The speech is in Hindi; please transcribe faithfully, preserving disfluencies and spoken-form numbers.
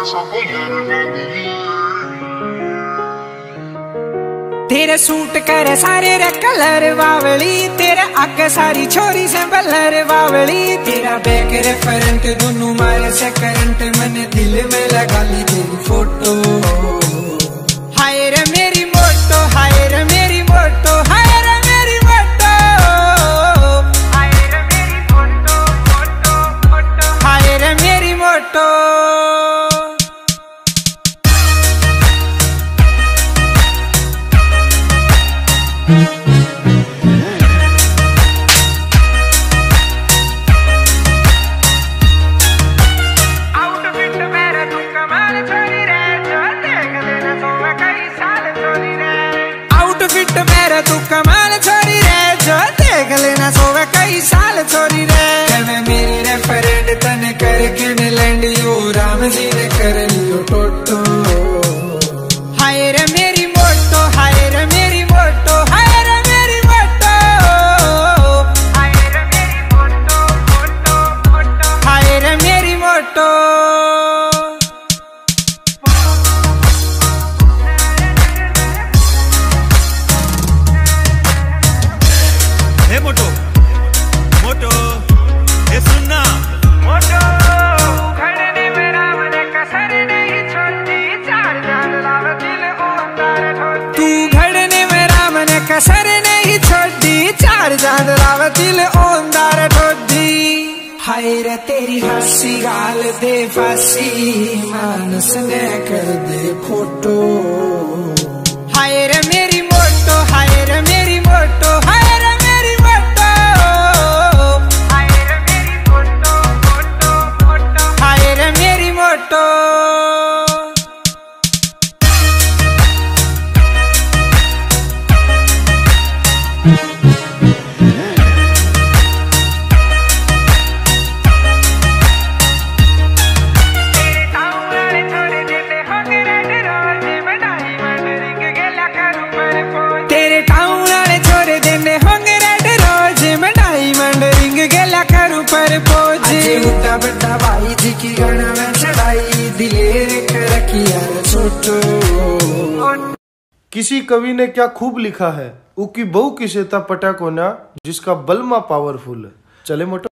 तेरे सूट करे सारे रे कलर बावली, तेरे आगे सारी छोरी से बलर बावली, तेरा बैक रे फ्रंट दोनों मारे से करंट, मैंने दिल में लगा ली तेरी फोटो। हाय रे मेरी मोटो, हाय रे मेरी मोटो, हाय रे मेरी मोटो, हाय रे मेरी मोटो मोटो मोटो, हाय रे मेरी मोटो। तू कमाल छोरी रे, जो देख लेना सोवे कई साल छोरी रे, मैं मेरी रे फ्रेंड तने करके ने लैंड यो राम जी ने कर लियो टोटो। हाय रे मेरी मोटो, हाय रे मेरी मोटो, हाय रे मेरी मोटो, हाय रे मेरी मोटो मोटो मोटो, हाय रे मेरी मोटो। मोटो मोटो ये सुनना मोटो, खड़ने में राम ने कसर नहीं छोड़ी, चार चांद लाव दिल ओंदार ठोडी, तू घड़ने में राम ने कसर नहीं छोड़ी, चार चांद लाव दिल ओंदार ठोडी। हाय रे तेरी हंसी गाल दे फांसी, मानस ने कर दे फोटो। हाय रे मेरी मोटो, हाय रे मेरी मोटो, हाय रे मेरी मोटो, हाय रे मेरी मोटो मोटो मोटो, हाय रे मेरी मोटो। तेरे टाउन वाले छोरे देने होंगे रेड रोज, मैं डायमंड रिंग गेला करूं पर पोज। उठा बड़ा भाई जी की गाना में चढ़ाई, दिलेर कर रखी यार छोटो। किसी कवि ने क्या खूब लिखा है, उकी बहु की सेता पटा कोना, जिसका बलमा पावरफुल है। चले मोटो।